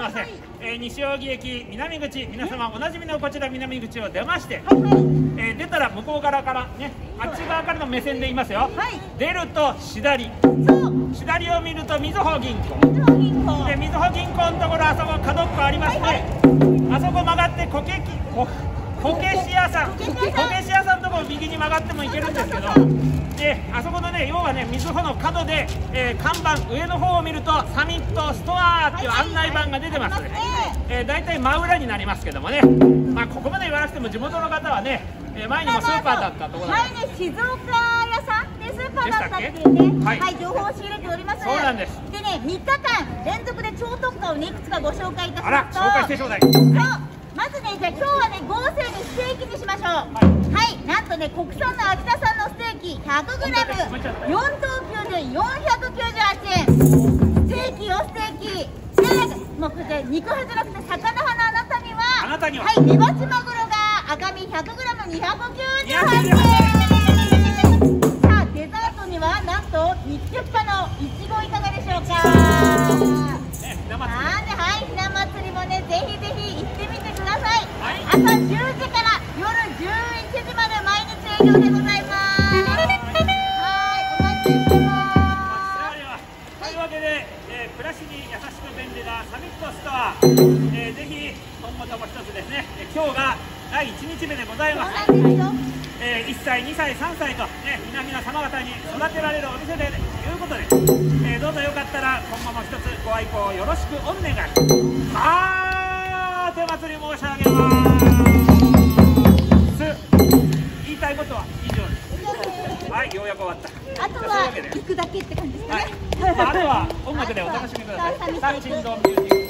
ません。西扇駅南口、皆様おなじみのこちら南口を出まして、出たら向こう側からね、あっち側からの目線で言いますよ。出ると左を見るとみずほ銀行で、みずほ銀行のところ、あそこ角っこありますね。あそこ曲がってこけし屋さんのところ右に曲がっても行けるんですけど、であそこのね、要はね、みずほの角で、看板上の方を見るとサミットストアっていう案内板が出てます。だいたい真裏になりますけどもね、まあここまで言わなくても地元の方はね、前にもスーパーだったところで、 前ね、静岡屋さんでスーパーだったっていうね、情報を仕入れております。 そうなんです。 でね、3日間連続で超特価をね、いくつかご紹介いたしあら、 ますと、 紹介してちょうだい。 まずね、じゃあ今日はね、豪勢にステーキにしましょう。はい、なんとね、国産の秋田産のステーキ 100g、4等級で498円。ステーキよ、ステーキ。もうこれ肉派じゃなくて魚派のあなたには、はい、メバチマグロが赤身 100g298円。さあ、デザートにはなんと日極派のいちごいかがでしょうか。はい、ひな祭りもね、ぜひぜひ行ってみてください。朝10時から夜11時まで毎日営業でございます。はい、お待ちしてます。 というわけで、暮らしに優しく便利なサミットストア、ぜひ今後とも一つですね、今日が第1日目でございます。1歳、2歳、3歳と、ね、皆々様方に育てられるお店でということで、どうぞよかったら今後も一つご愛顧よろしくお願い。手祭り申し上げます。言いたいことは以上です。はい、ようやく終わった。 あとは行くだけって感じですかね。 あとは音楽でお楽しみください。サンチンドンミュージック。